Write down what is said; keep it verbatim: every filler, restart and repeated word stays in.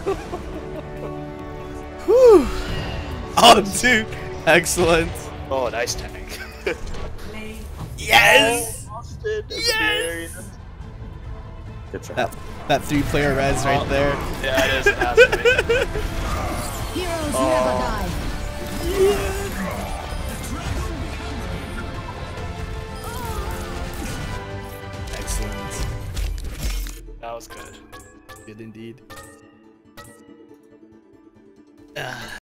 Whew. Oh, dude. Excellent. Oh, nice tank. Yes! Oh, Austin, Yes! Good try. That, that three-player res oh, right there. Yeah, it is. It has to be. Heroes Oh. never die. Excellent. That was good. Good indeed.